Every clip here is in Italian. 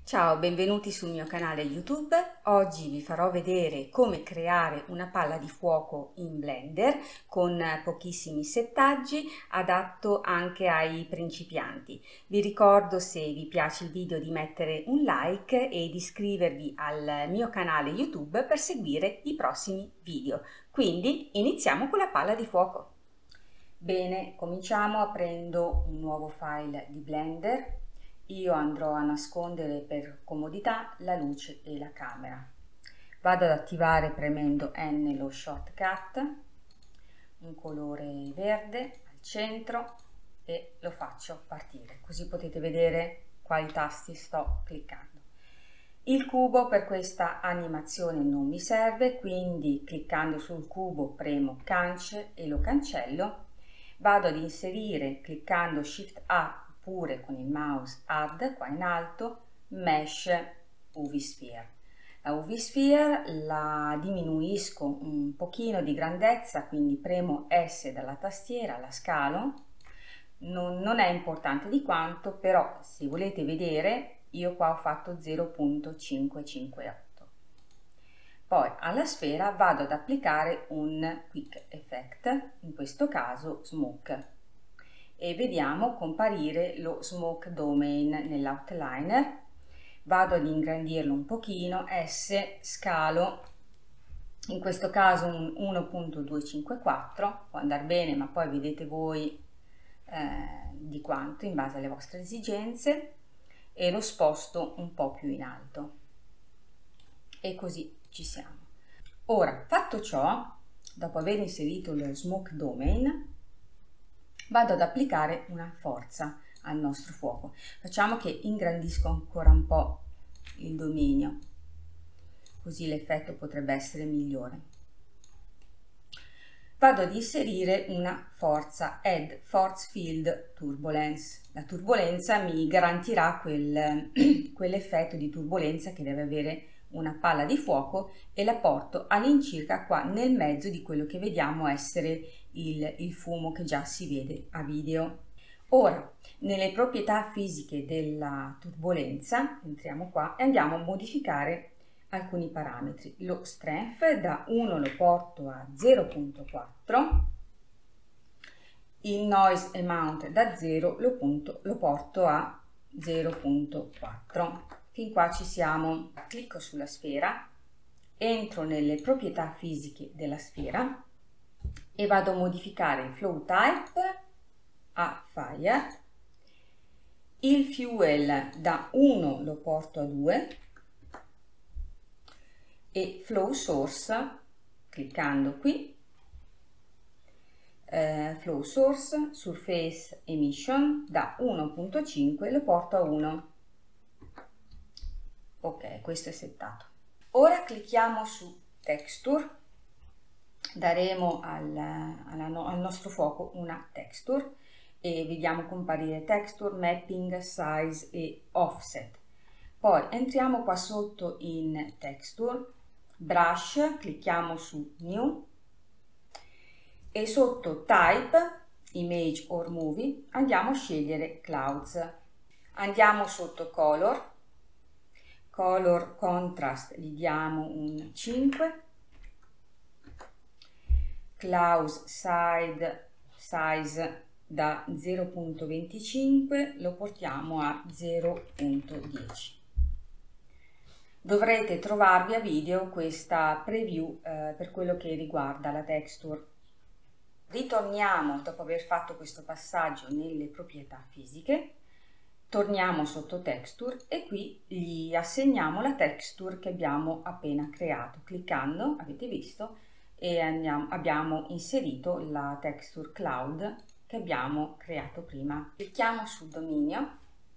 Ciao, benvenuti sul mio canale YouTube. Oggi vi farò vedere come creare una palla di fuoco in Blender con pochissimi settaggi, adatto anche ai principianti. Vi ricordo, se vi piace il video, di mettere un like e di iscrivervi al mio canale YouTube per seguire i prossimi video. Quindi iniziamo con la palla di fuoco. Bene, cominciamo aprendo un nuovo file di Blender. Io andrò a nascondere per comodità la luce e la camera. Vado ad attivare premendo N lo shortcut, un colore verde al centro e lo faccio partire, così potete vedere quali tasti sto cliccando. Il cubo per questa animazione non mi serve, quindi cliccando sul cubo premo Cancel e lo cancello. Vado ad inserire, cliccando Shift A oppure con il mouse Add qua in alto, Mesh UV Sphere. La UV Sphere la diminuisco un pochino di grandezza, quindi premo S dalla tastiera, la scalo. Non è importante di quanto, però se volete vedere io qua ho fatto 0.558. Poi alla sfera vado ad applicare un Quick Effect, in questo caso Smoke, e vediamo comparire lo Smoke Domain nell'outliner. Vado ad ingrandirlo un pochino, S, scalo, in questo caso un 1.254, può andare bene, ma poi vedete voi di quanto in base alle vostre esigenze, e lo sposto un po' più in alto, e così ci siamo. Ora, fatto ciò, dopo aver inserito lo Smoke Domain, vado ad applicare una forza al nostro fuoco. Facciamo che ingrandisco ancora un po' il dominio, così l'effetto potrebbe essere migliore. Vado ad inserire una forza, Add Force Field Turbulence. La turbolenza mi garantirà quell'effetto di turbolenza che deve avere una palla di fuoco, e la porto all'incirca qua nel mezzo di quello che vediamo essere il fumo che già si vede a video. Ora, nelle proprietà fisiche della turbolenza, entriamo qua e andiamo a modificare alcuni parametri. Lo strength da 1 lo porto a 0.4, il noise amount da 0 lo porto a 0.4. Fin qua ci siamo. Clicco sulla sfera, entro nelle proprietà fisiche della sfera e vado a modificare il flow type a fire, il fuel da 1 lo porto a 2 e flow source, cliccando qui, flow source, surface emission da 1.5 lo porto a 1. Ok, questo è settato. Ora clicchiamo su texture, daremo al nostro fuoco una texture e vediamo comparire texture, mapping, size e offset. Poi entriamo qua sotto in texture, brush, clicchiamo su new e sotto type, image or movie, andiamo a scegliere clouds. Andiamo sotto color contrast, gli diamo un 5, clouds size da 0.25 lo portiamo a 0.10. Dovrete trovarvi a video questa preview per quello che riguarda la texture. Ritorniamo dopo aver fatto questo passaggio nelle proprietà fisiche, torniamo sotto texture e qui gli assegniamo la texture che abbiamo appena creato. Cliccando, avete visto, e abbiamo inserito la texture cloud che abbiamo creato prima. Clicchiamo sul dominio,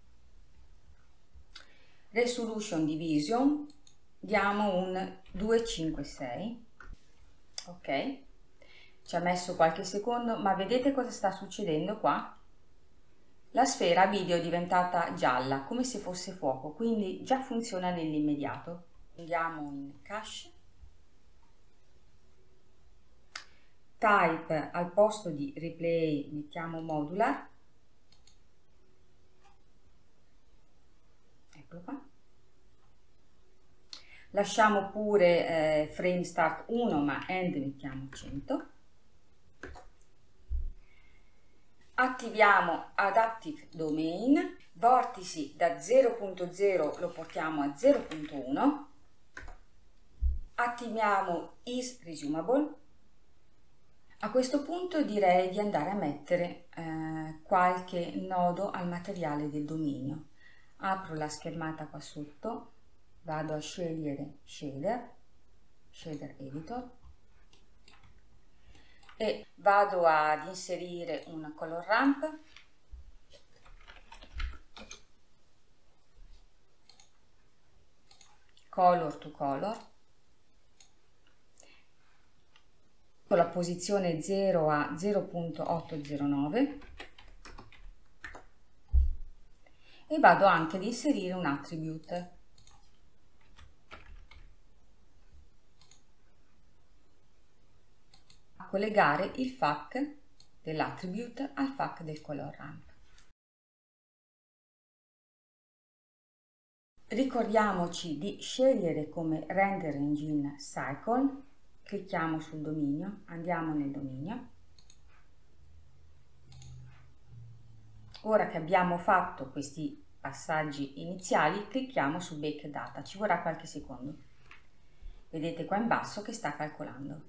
resolution division, diamo un 256, ok, ci ha messo qualche secondo, ma vedete cosa sta succedendo qua? La sfera video è diventata gialla, come se fosse fuoco, quindi già funziona nell'immediato. Andiamo in cache, type al posto di replay mettiamo modular, eccolo qua, Lasciamo pure frame start 1, ma end mettiamo 100. Attiviamo Adaptive Domain, vortici da 0.0 lo portiamo a 0.1. Attiviamo Is Resumable. A questo punto direi di andare a mettere qualche nodo al materiale del dominio. Apro la schermata qua sotto, vado a scegliere Shader Editor e vado ad inserire un color ramp. Color to color. Con la posizione 0 a 0.809 e vado anche ad inserire un attribute. A collegare il FAQ dell'attribute al FAQ del color ramp. Ricordiamoci di scegliere come render engine cycle. Clicchiamo sul dominio, andiamo nel dominio. Ora che abbiamo fatto questi passaggi iniziali, clicchiamo su Bake Data, ci vorrà qualche secondo. Vedete qua in basso che sta calcolando.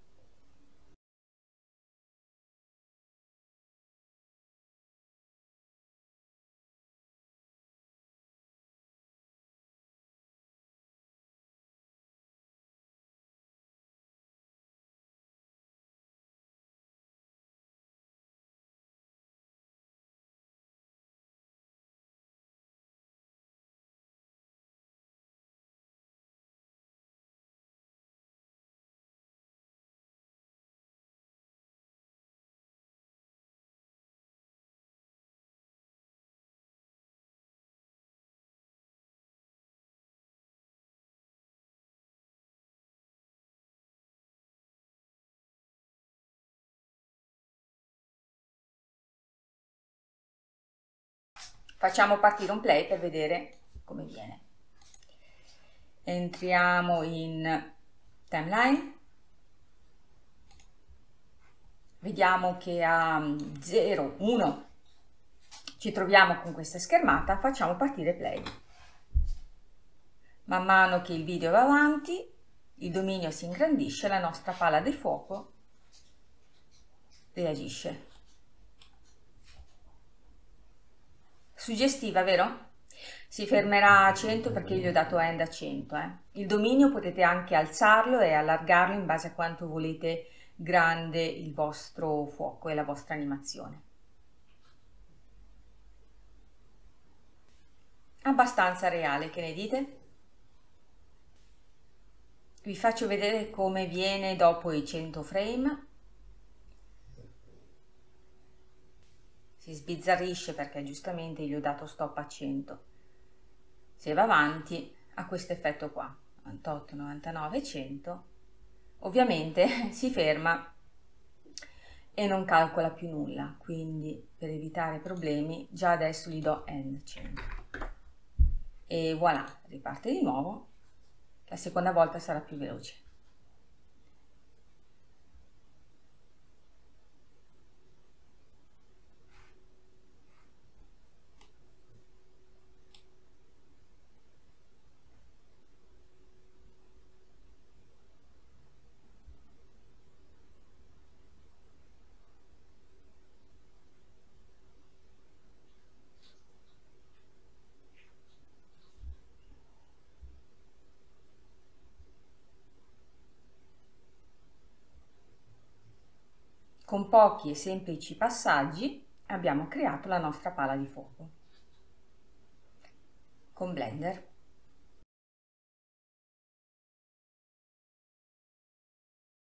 Facciamo partire un play per vedere come viene. Entriamo in timeline, vediamo che a 0, 1 ci troviamo con questa schermata, facciamo partire play. Man mano che il video va avanti, il dominio si ingrandisce, la nostra palla di fuoco reagisce. Suggestiva, vero? Si fermerà a 100 perché gli ho dato end a 100. Il dominio potete anche alzarlo e allargarlo in base a quanto volete grande il vostro fuoco e la vostra animazione. Abbastanza reale, che ne dite? Vi faccio vedere come viene dopo i 100 frame. Si sbizzarrisce perché giustamente gli ho dato stop a 100. Se va avanti ha questo effetto qua, 98, 99, 100. Ovviamente si ferma e non calcola più nulla, quindi per evitare problemi già adesso gli do end 100. E voilà, riparte di nuovo. La seconda volta sarà più veloce. Con pochi e semplici passaggi abbiamo creato la nostra pala di fuoco con Blender.